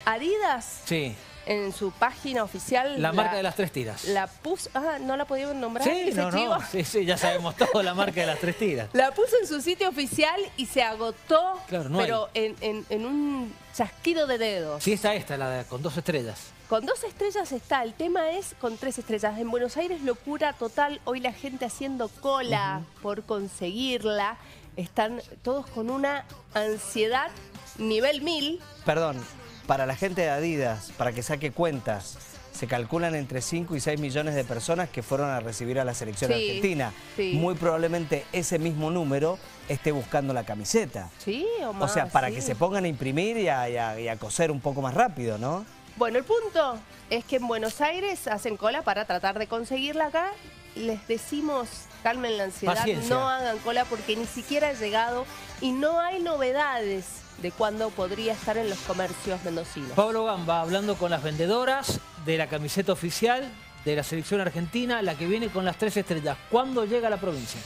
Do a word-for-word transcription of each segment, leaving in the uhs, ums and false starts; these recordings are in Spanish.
Adidas, Sí. en su página oficial... La, la marca de las tres tiras. La puso... Ah, ¿no la podían nombrar? Sí, no, no. Sí, sí, ya sabemos todo, la marca de las tres tiras. La puso en su sitio oficial y se agotó, claro, no pero en, en, en un chasquido de dedos. Sí, está esta, la de, con dos estrellas. Con dos estrellas está, el tema es con tres estrellas. En Buenos Aires, locura total. Hoy la gente haciendo cola uh-huh. por conseguirla. Están todos con una ansiedad nivel mil. Perdón, para la gente de Adidas, para que saque cuentas, se calculan entre cinco y seis millones de personas que fueron a recibir a la selección sí, argentina. Sí. Muy probablemente ese mismo número esté buscando la camiseta. Sí, o más. O sea, para sí. que se pongan a imprimir y a, y, a, y a coser un poco más rápido, ¿no? Bueno, el punto es que en Buenos Aires hacen cola para tratar de conseguirla acá. Les decimos, calmen la ansiedad, Paciencia. No hagan cola porque ni siquiera ha llegado y no hay novedades de cuándo podría estar en los comercios mendocinos. Pablo Gamba hablando con las vendedoras de la camiseta oficial de la selección argentina, la que viene con las tres estrellas. ¿Cuándo llega a la provincia?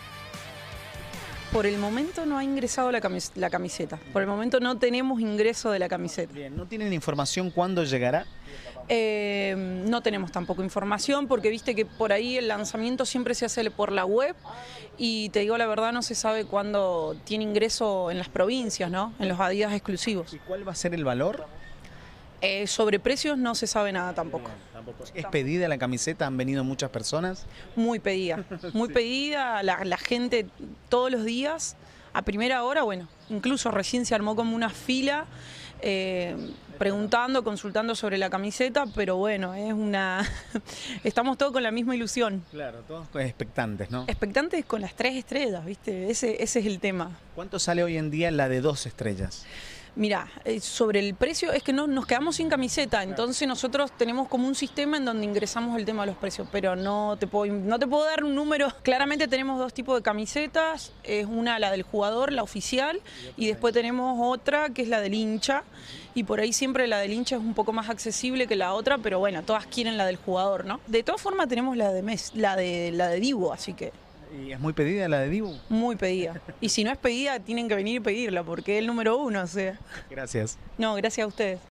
Por el momento no ha ingresado la, camis la camiseta. Por el momento no tenemos ingreso de la camiseta. Bien, ¿no tienen información cuándo llegará? Eh, no tenemos tampoco información porque viste que por ahí el lanzamiento siempre se hace por la web y te digo la verdad no se sabe cuándo tiene ingreso en las provincias, ¿no? En los Adidas exclusivos. ¿Y cuál va a ser el valor? Eh, sobre precios no se sabe nada tampoco. tampoco. ¿Es pedida la camiseta? ¿Han venido muchas personas? Muy pedida, muy sí. pedida, la, la gente todos los días, a primera hora, bueno, incluso recién se armó como una fila eh, preguntando, consultando sobre la camiseta, pero bueno, es una estamos todos con la misma ilusión. Claro, todos expectantes, ¿no? Expectantes con las tres estrellas, ¿viste? Ese, ese es el tema. ¿Cuánto sale hoy en día la de dos estrellas? Mira, sobre el precio es que no, nos quedamos sin camiseta, entonces nosotros tenemos como un sistema en donde ingresamos el tema de los precios, pero no te puedo, no te puedo dar un número. Claramente tenemos dos tipos de camisetas, es una la del jugador, la oficial, y después tenemos otra que es la del hincha, y por ahí siempre la del hincha es un poco más accesible que la otra, pero bueno, todas quieren la del jugador, ¿no? De todas formas tenemos la de Mes, la de, la de Dibu, así que... ¿Y es muy pedida la de Dibu? Muy pedida. Y si no es pedida, tienen que venir y pedirla, porque es el número uno, o sea. Gracias. No, gracias a ustedes.